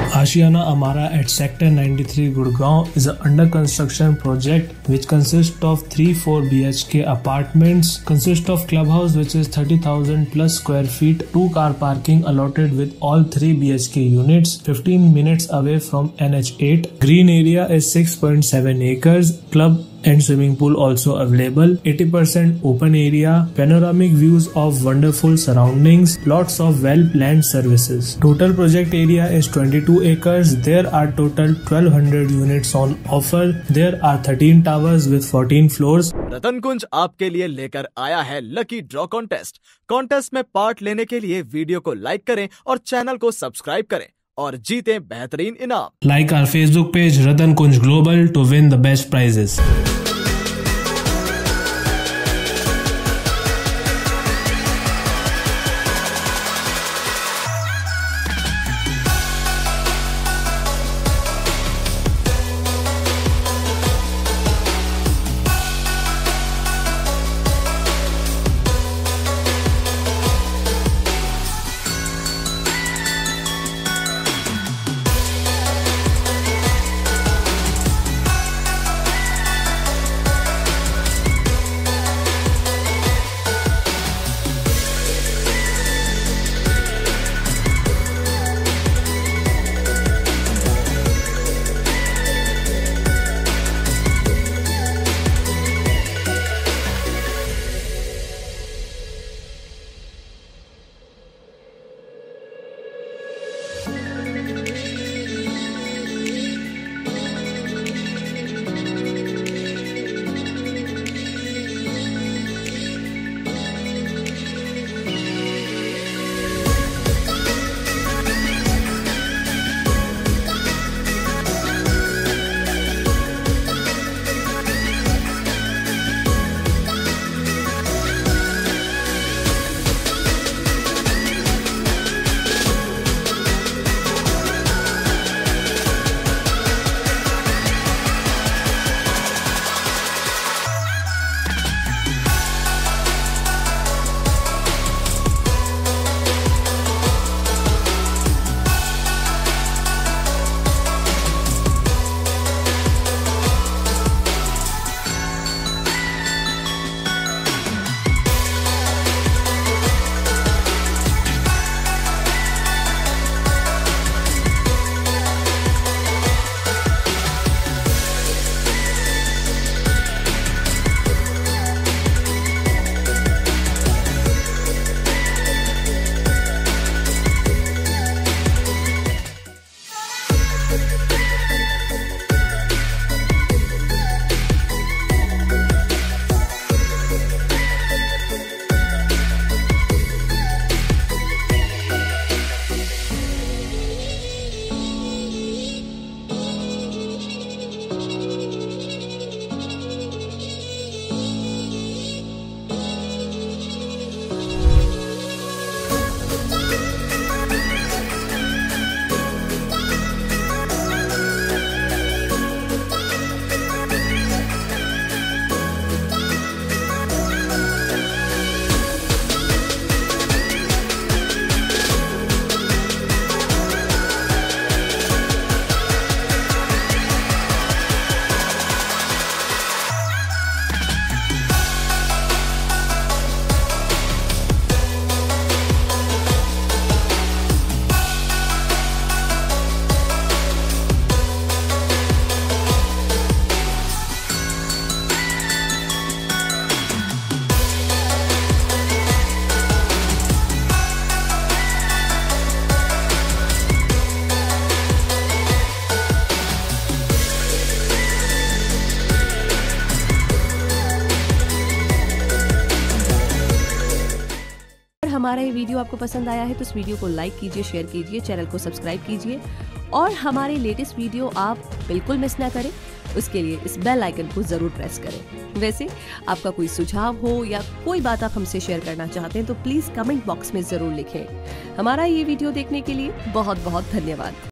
Ashiana Amara at Sector 93 Gurgaon is an under construction project which consists of 3-4 BHK apartments, consists of clubhouse which is 30,000 plus square feet, 2 car parking allotted with all 3 BHK units, 15 minutes away from NH8. Green area is 6.7 acres, club and swimming pool also available, 80% open area, panoramic views of wonderful surroundings, lots of well-planned services. Total project area is 22 acres. There are total 1200 units on offer. There are 13 towers with 14 floors. रतन कुंज आपके लिए लेकर आया है lucky draw contest. Contest में part लेने के लिए video को लाइक करें और चैनल को सब्सक्राइब करें और जीतें बेहतरीन इनाम। Like our Facebook page Ratan Kunj Global to win the best prizes. हमारा ये वीडियो आपको पसंद आया है तो इस वीडियो को लाइक कीजिए, शेयर कीजिए, चैनल को सब्सक्राइब कीजिए और हमारे लेटेस्ट वीडियो आप बिल्कुल मिस ना करें। उसके लिए इस बेल आइकन को जरूर प्रेस करें। वैसे आपका कोई सुझाव हो या कोई बात आप हमसे शेयर करना चाहते हैं तो प्लीज कमेंट बॉक्स में जरूर लिखें। हमारा ये वीडियो देखने के लिए बहुत बहुत धन्यवाद।